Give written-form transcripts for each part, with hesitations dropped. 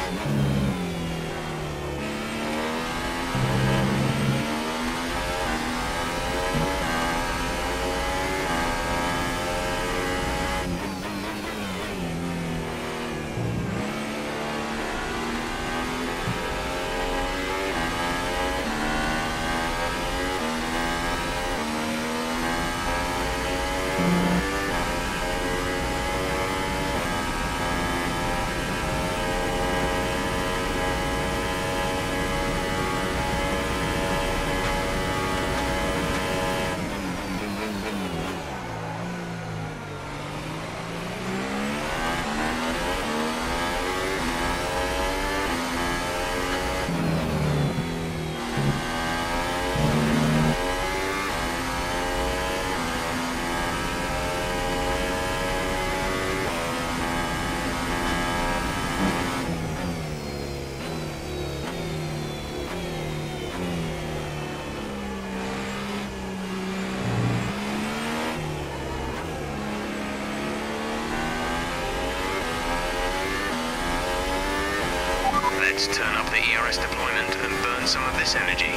Let's turn up the ERS deployment and burn some of this energy.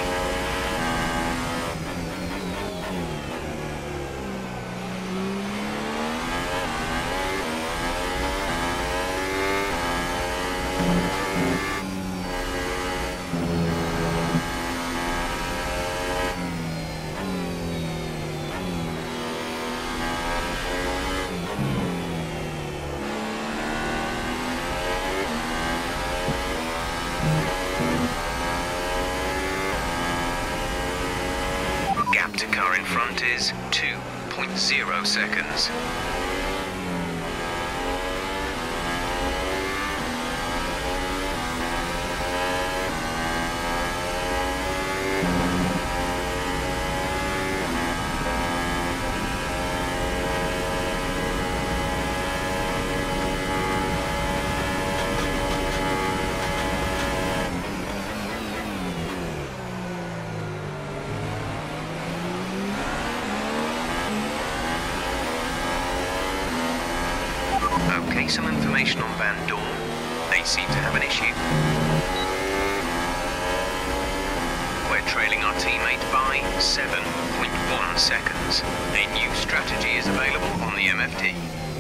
Gap to car in front is 2.0 seconds. Okay, some information on Van Dorn. They seem to have an issue. We're trailing our teammate by 7.1 seconds. A new strategy is available on the MFD.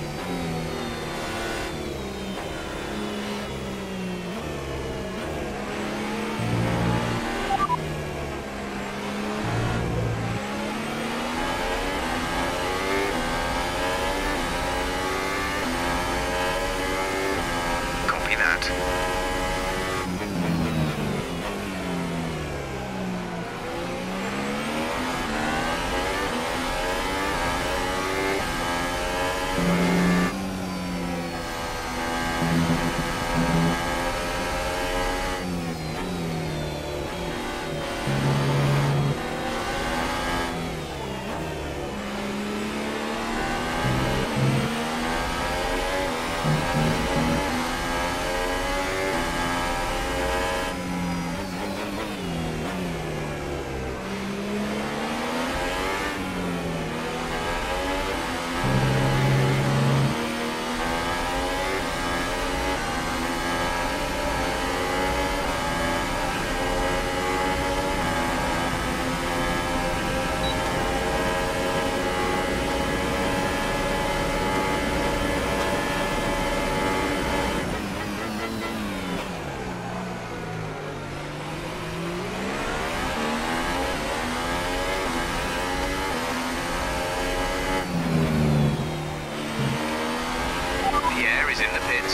In the pits.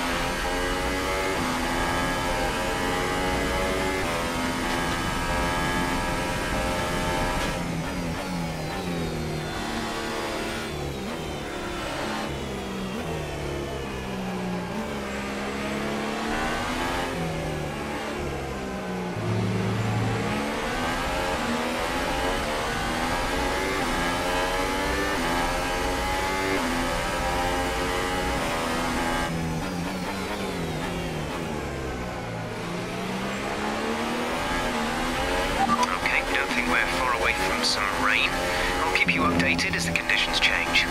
Some rain. I'll keep you updated as the conditions change.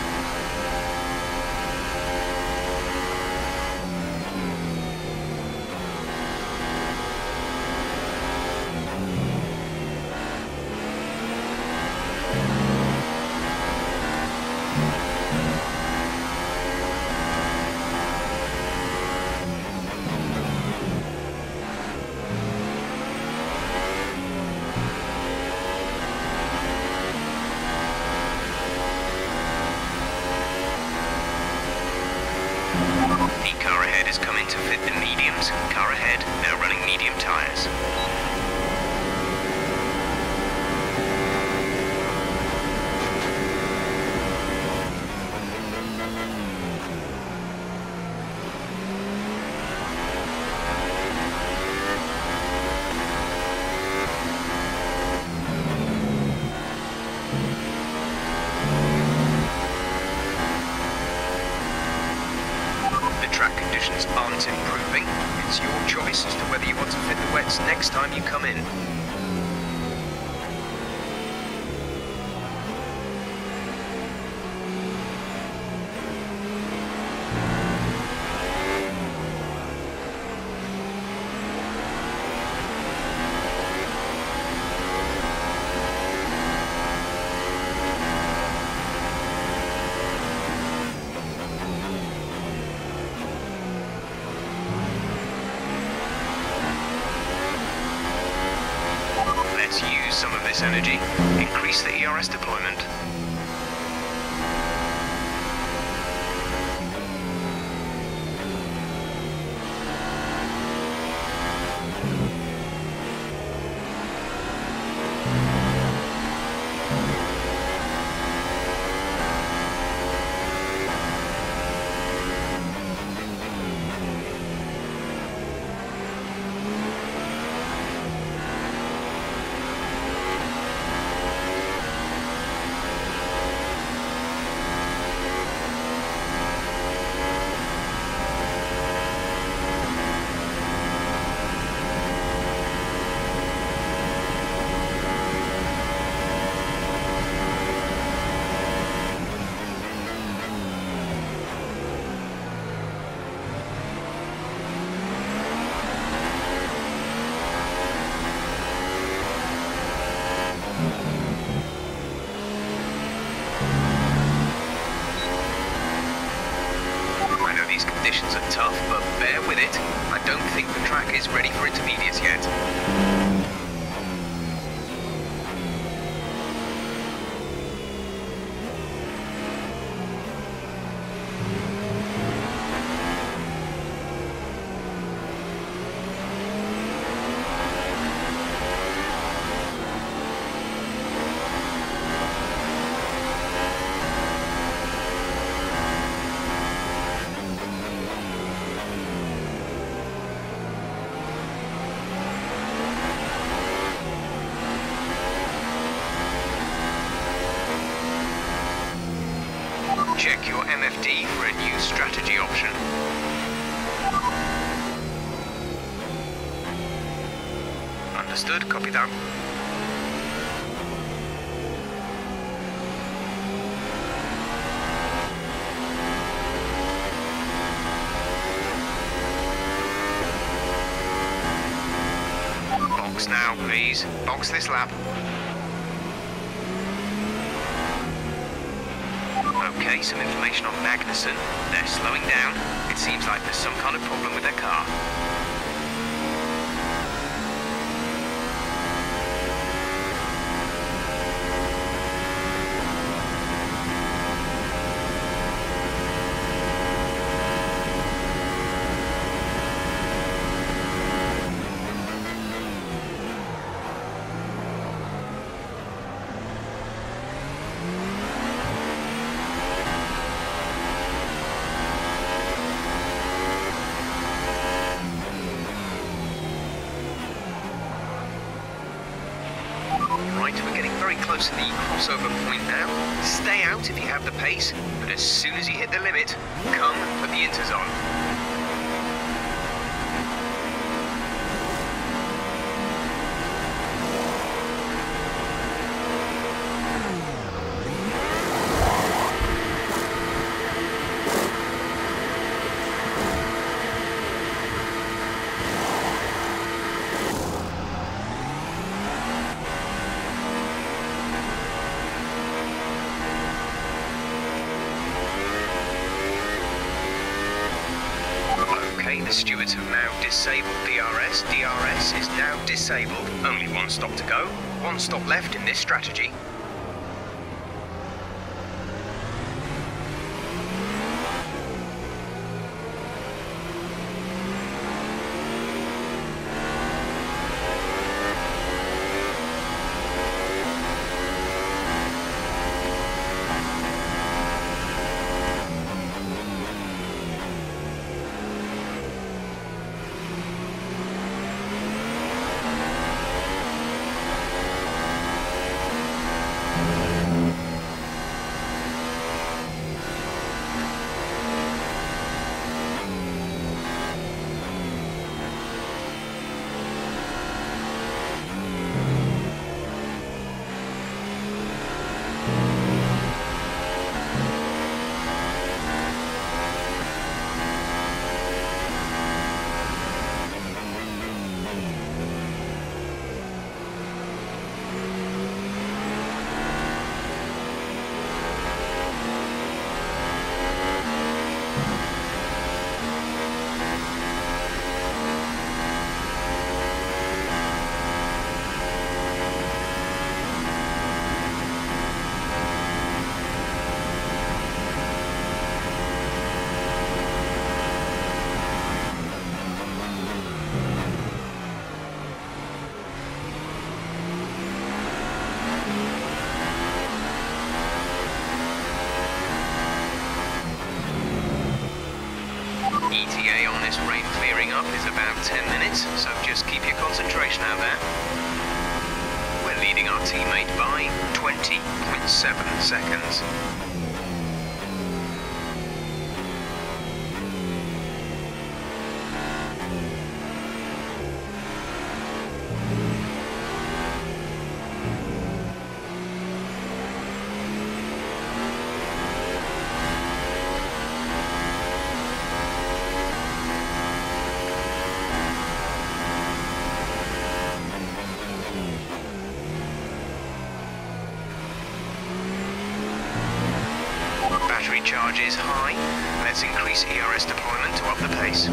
It's your choice as to whether you want to fit the wets next time you come in. Let's use some of this energy. Increase the ERS deployment. Conditions are tough, but bear with it. I don't think the track is ready for intermediates yet. Check your MFD for a new strategy option. Understood, copy that. Box now, please. Box this lap. Okay, some information on Magnussen. They're slowing down. It seems like there's some kind of problem with their car. Right, we're getting very close to the crossover point now. Stay out if you have the pace, but as soon as you hit the limit, come and put the inters on. The stewards have now disabled DRS. DRS is now disabled. Only one stop to go. One stop left in this strategy. this rain clearing up is about 10 minutes, so just keep your concentration out there. We're leading our teammate by 20.7 seconds. Battery charge is high. Let's increase ERS deployment to up the pace.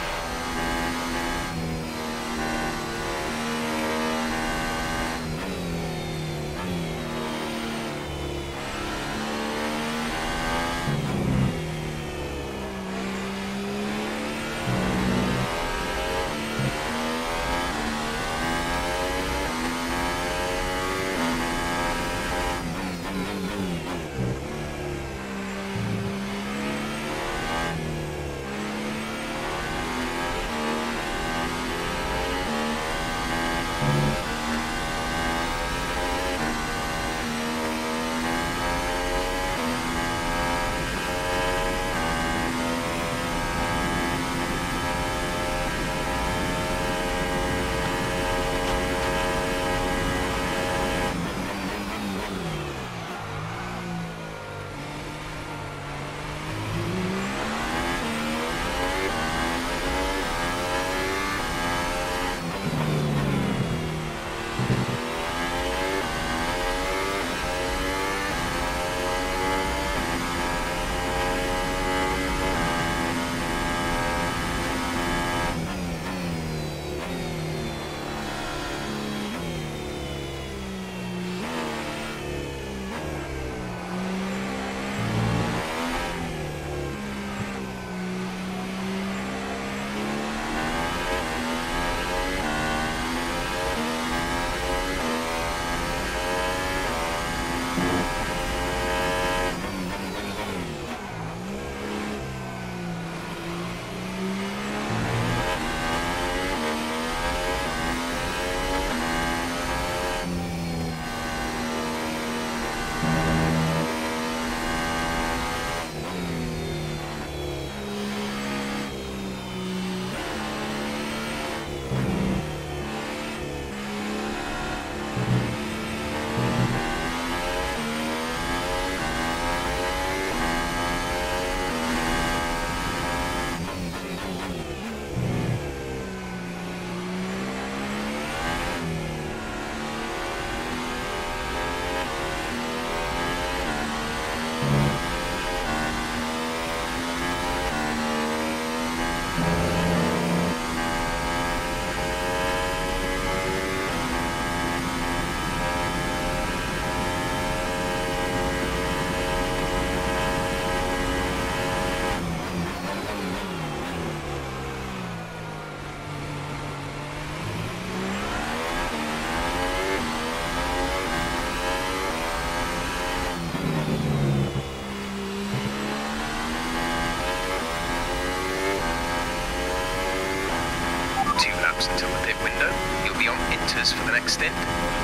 Until the pit window, you'll be on inters for the next stint.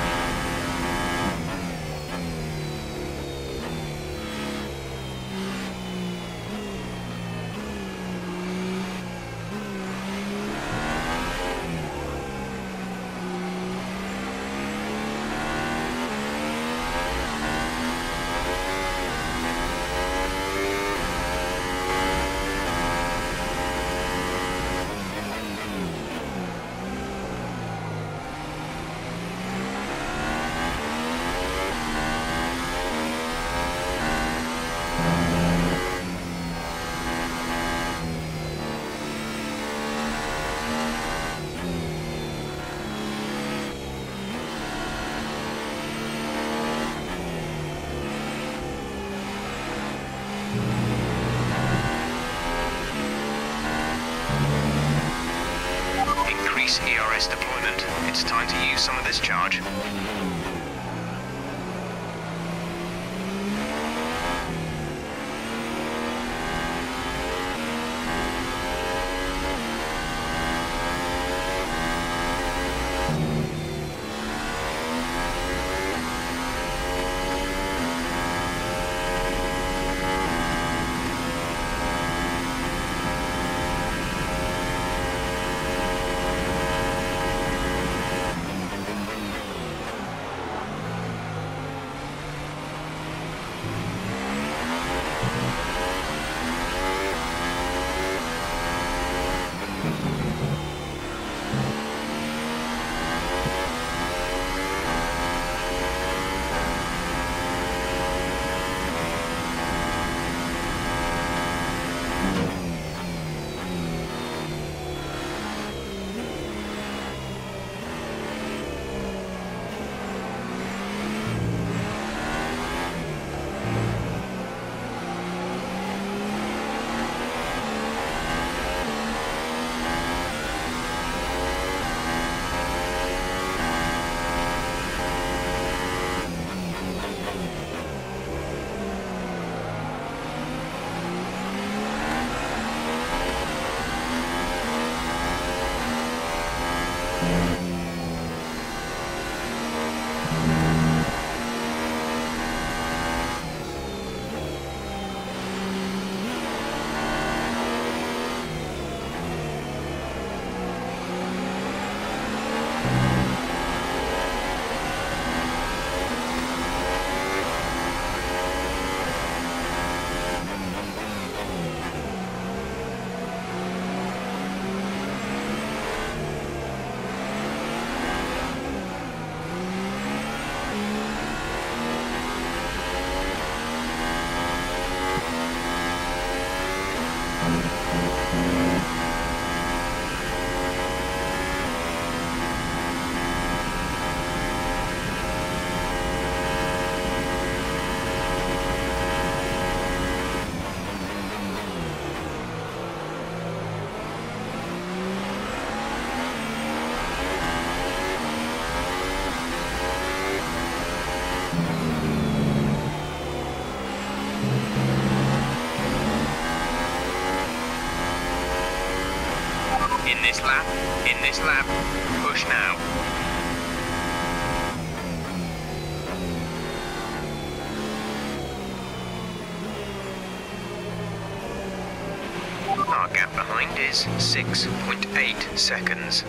ERS deployment. It's time to use some of this charge. In this lap, push now. Our gap behind is 6.8 seconds.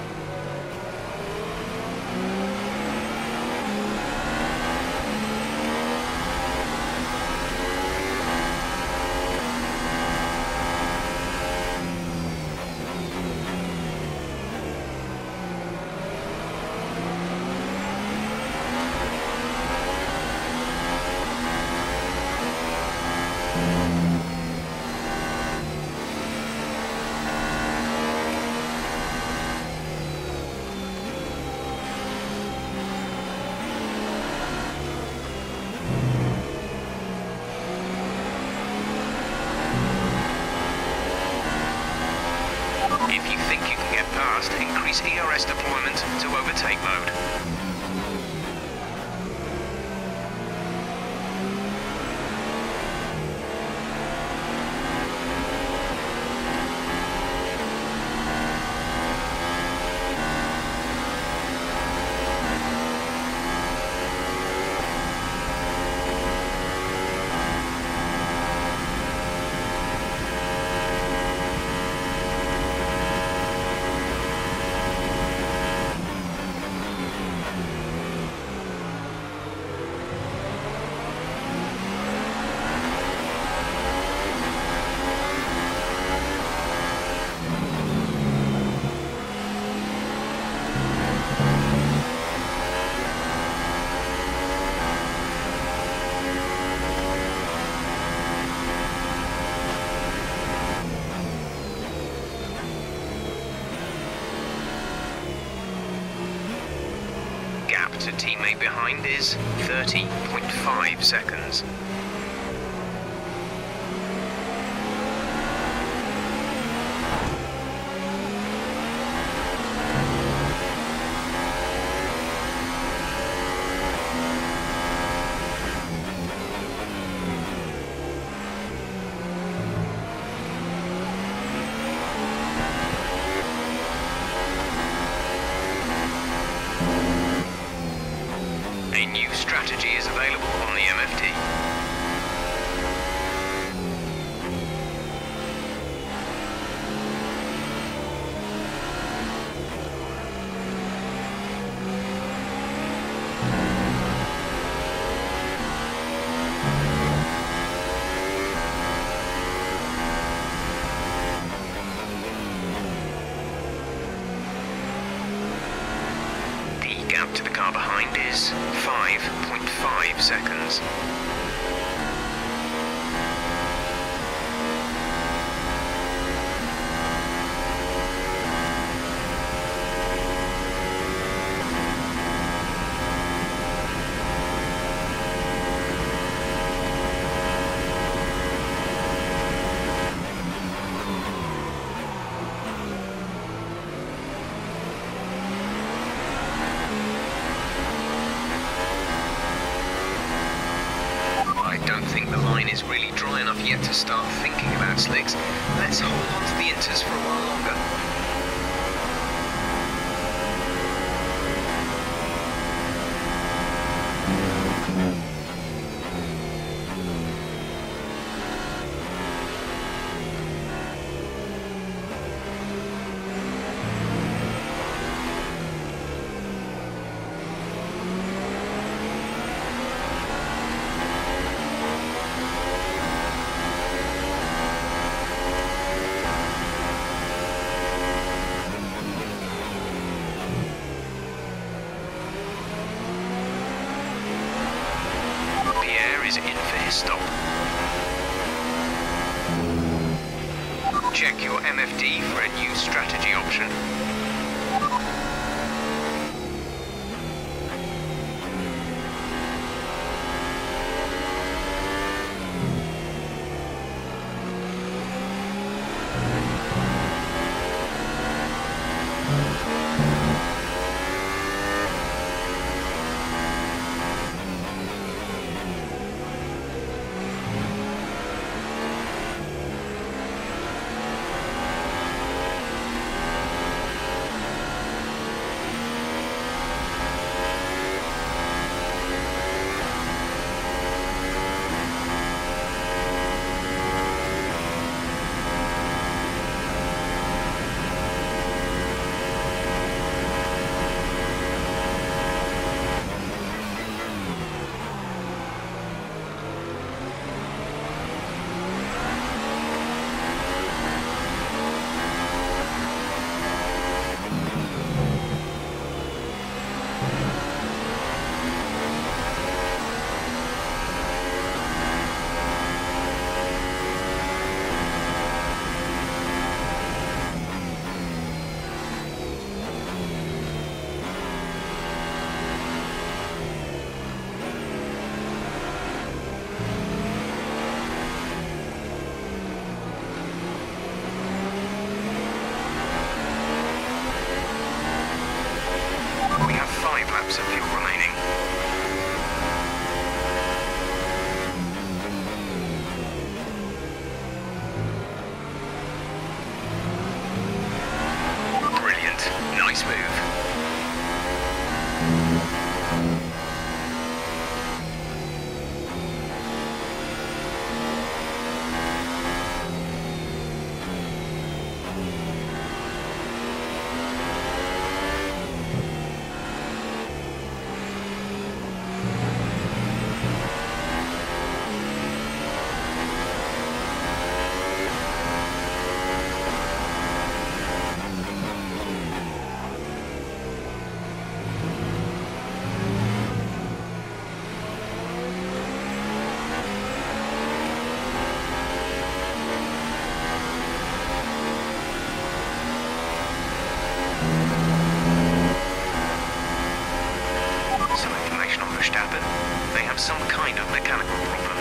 If you think you can get past, increase ERS deployment to overtake mode. Gap to teammate behind is 30.5 seconds. A new strategy is available on the MFD. The gap to the car behind is 5.5 seconds. I don't think the line is really dry enough yet to start thinking about slicks. Let's hold on to the inters for a while longer. is in for his stop. Check your MFD for a new strategy option. Laps of fuel remaining. Brilliant. Nice move. They have some kind of mechanical problem.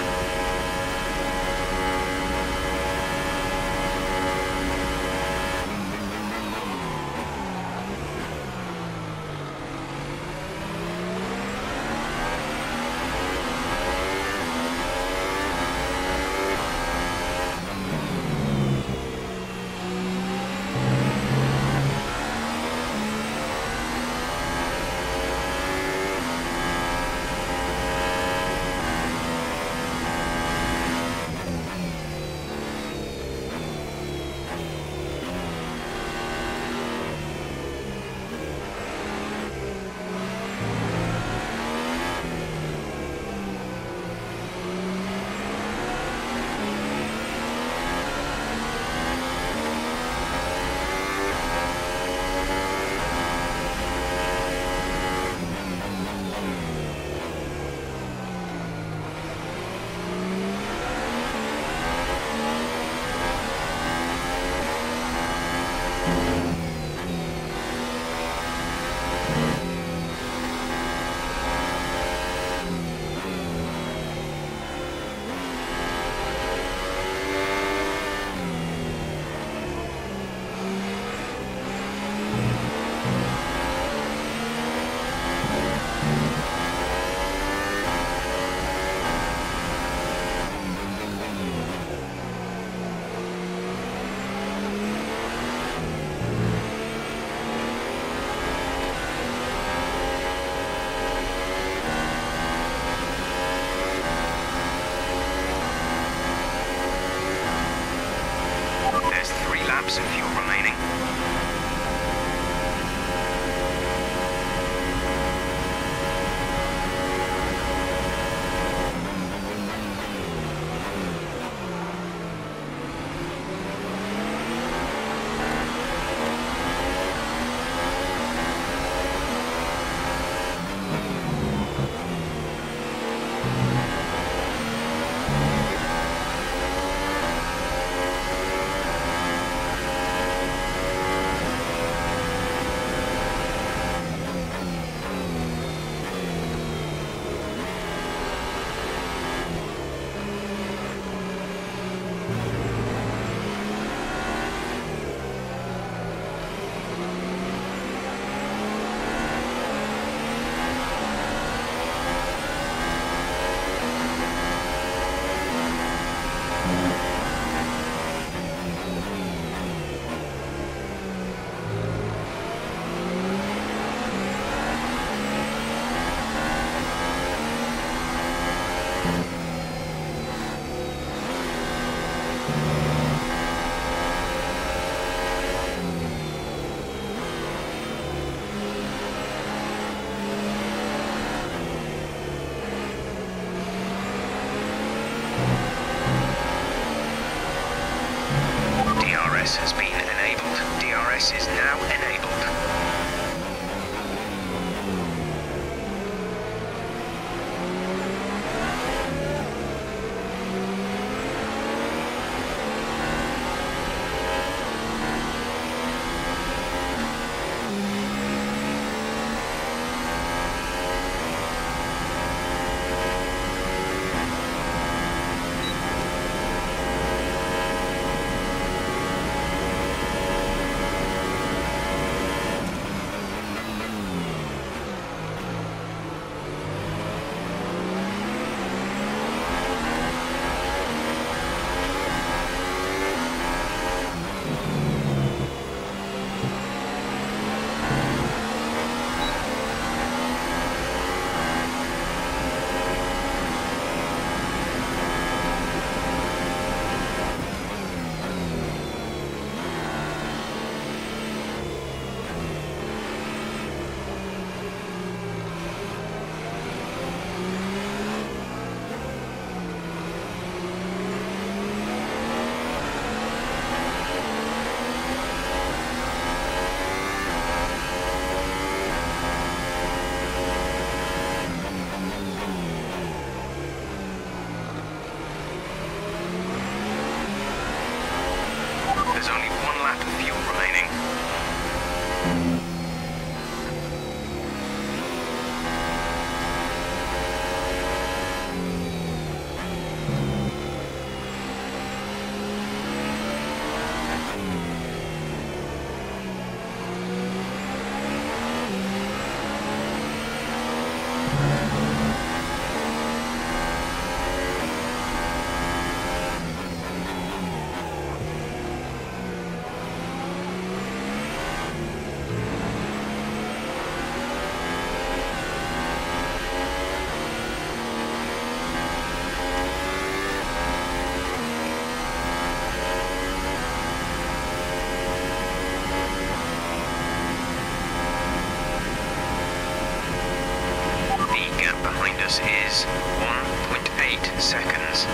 pace is 1.8 seconds.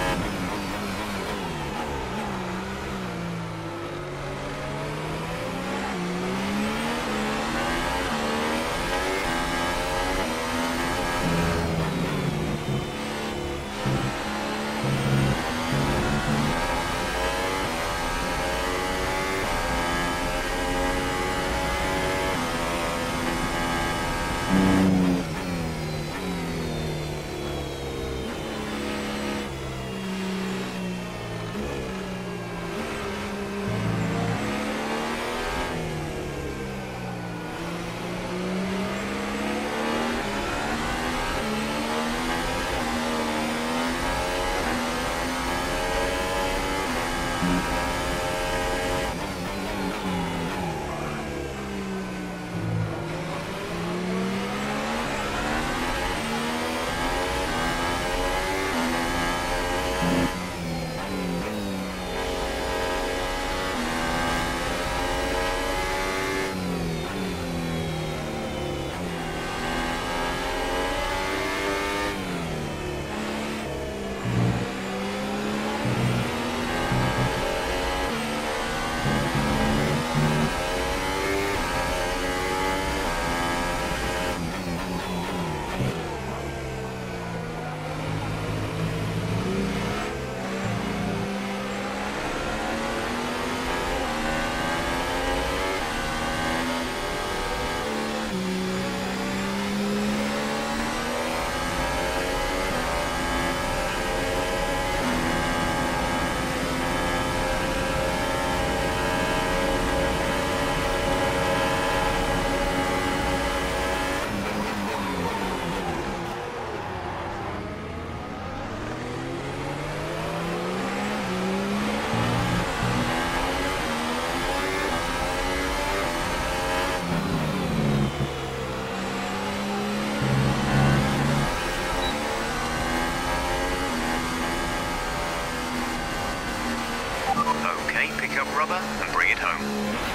Pick up rubber and bring it home.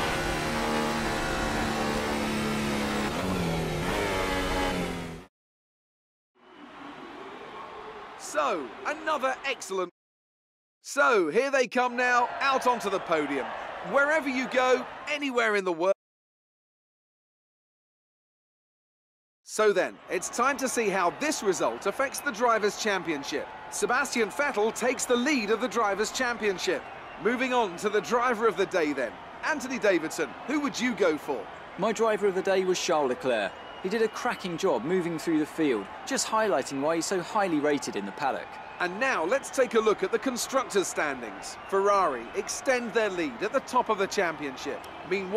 So, another excellent... So, here they come now, out onto the podium. Wherever you go, anywhere in the world. So then, it's time to see how this result affects the Drivers' Championship. Sebastian Vettel takes the lead of the Drivers' Championship. Moving on to the driver of the day then. Anthony Davidson, who would you go for? My driver of the day was Charles Leclerc. He did a cracking job moving through the field, just highlighting why he's so highly rated in the paddock. And now let's take a look at the constructors' standings. Ferrari extend their lead at the top of the championship. Meanwhile,